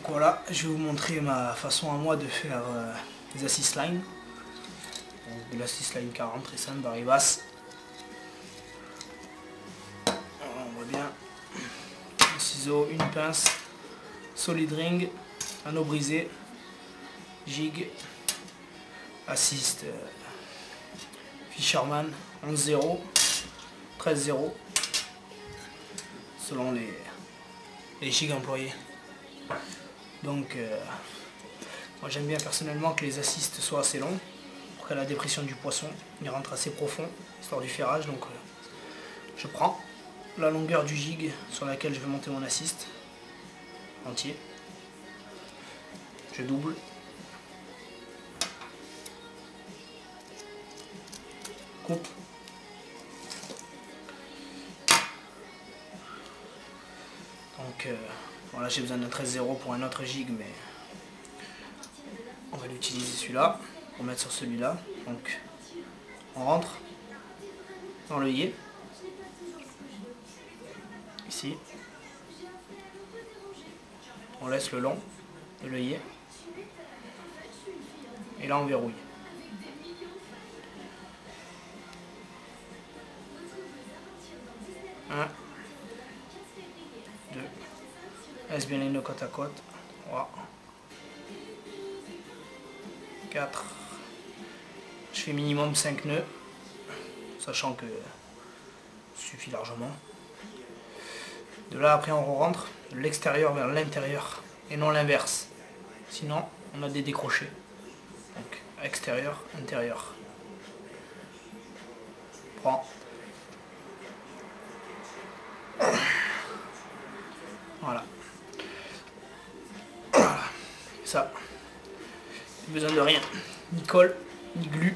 voilà, je vais vous montrer ma façon à moi de faire des assist line. De l'assist line 40, très simple, barre basse. On voit bien. Un ciseau, une pince, solid ring, anneau brisé, jig, assist Fisherman 11-0, 13-0, selon les jigs employés. Donc moi j'aime bien personnellement que les assists soient assez longs pour qu'à la dépression du poisson il rentre assez profond, histoire du ferrage. Donc je prends la longueur du jig sur laquelle je vais monter mon assist entier, je double, coupe, donc voilà, j'ai besoin d'un 13-0 pour un autre jig, mais on va l'utiliser celui-là pour mettre sur celui-là. Donc on rentre dans l'œillet ici, on laisse le long de l'œillet et là on verrouille. Un, 2, laisse bien les nœuds côte à côte. 3, 4, je fais minimum 5 nœuds, sachant que ça suffit largement. De là après on rentre de l'extérieur vers l'intérieur et non l'inverse, sinon on a des décrochés. Donc extérieur, intérieur. Prends. Voilà. Voilà. Ça. Besoin de rien. Ni colle, ni glu,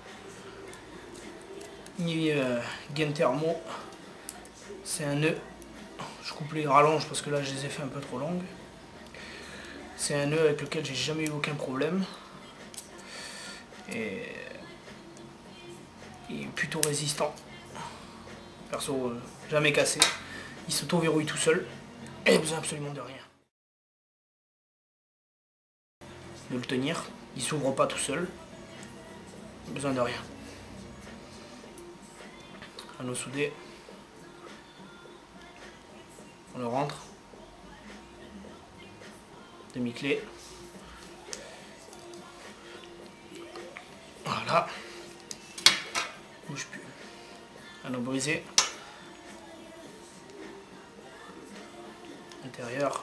ni gain thermo. C'est un nœud. Je coupe les rallonges parce que là je les ai fait un peu trop longues. C'est un nœud avec lequel j'ai jamais eu aucun problème. Et il est plutôt résistant. Perso, jamais cassé. Il s'auto-verrouille tout seul. Et il a besoin absolument de rien. De le tenir. Il s'ouvre pas tout seul. Besoin de rien. Anneau soudé. On le rentre. Demi-clé. Voilà. Bouge plus. Anneau brisé. Intérieur.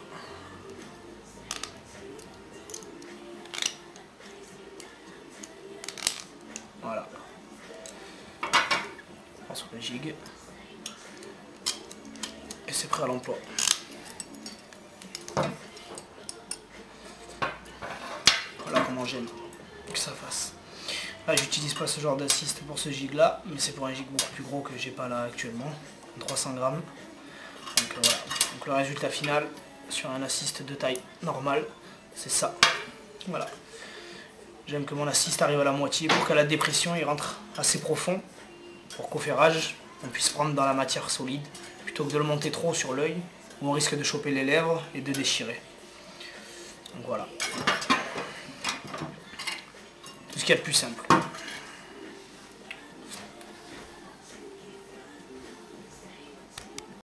Voilà. On prend sur le jig. Et c'est prêt à l'emploi. Voilà comment j'aime que ça fasse. Là j'utilise pas ce genre d'assist pour ce jig là, mais c'est pour un jig beaucoup plus gros que j'ai pas là actuellement. 300 grammes. Donc voilà. Donc le résultat final sur un assist de taille normale, c'est ça. Voilà. J'aime que mon assist arrive à la moitié pour qu'à la dépression il rentre assez profond pour qu'au ferrage on puisse prendre dans la matière solide plutôt que de le monter trop sur l'œil où on risque de choper les lèvres et de déchirer. Donc voilà. Tout ce qu'il y a de plus simple.